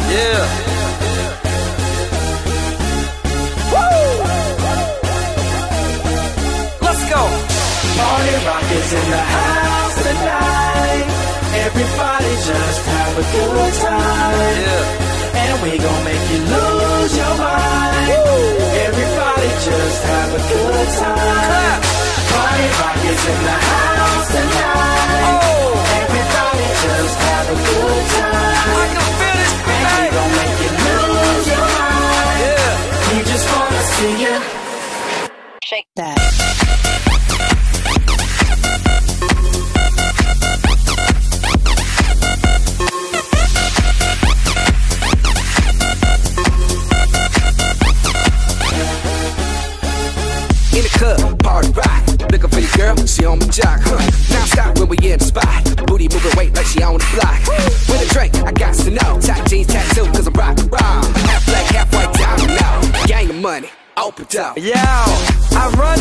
Yeah. Let's go. Party rock is in the house tonight. Everybody just have a good time. Yeah. And we gon' make you lose your mind. Everybody just have a good time. Clap. Party rock is in the house tonight. Oh. Everybody just have a good time. I can feel this And we tonight. gon' make you lose your mind. Yeah. We just wanna see you Shake that. In the club, party rock. Looking for your girl, she on my jock, huh? Now stop when we in the spot. Booty moving weight like she on the block. With a drink, I got to know. Tight jeans, tattoo, cause I'm rock raw. Half black, half white, diamond now. Gang of money, open up. Yo, I run